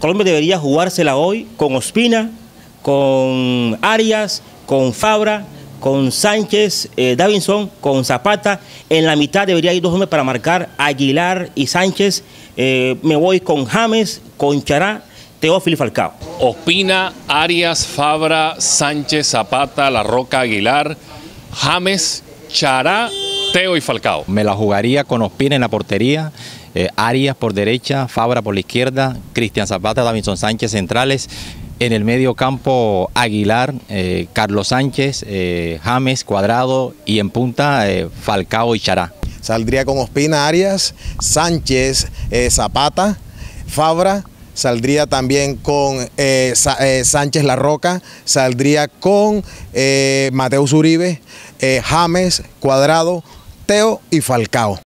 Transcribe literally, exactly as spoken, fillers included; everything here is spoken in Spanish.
Colombia debería jugársela hoy con Ospina, con Arias, con Fabra, con Sánchez, eh, Davinson, con Zapata. En la mitad debería ir dos hombres para marcar Aguilar y Sánchez. Eh, me voy con James, con Chará, Teófilo y Falcao. Ospina, Arias, Fabra, Sánchez, Zapata, La Roca, Aguilar, James, Chará, Teo y Falcao. Me la jugaría con Ospina en la portería, eh, Arias por derecha, Fabra por la izquierda, Cristian Zapata, Davinson Sánchez centrales. En el medio campo Aguilar, eh, Carlos Sánchez, eh, James, Cuadrado y en punta eh, Falcao y Chará. Saldría con Ospina, Arias, Sánchez, eh, Zapata, Fabra. Saldría también con eh, eh, Sánchez La Roca, saldría con eh, Mateus Uribe, eh, James, Cuadrado, Teo y Falcao.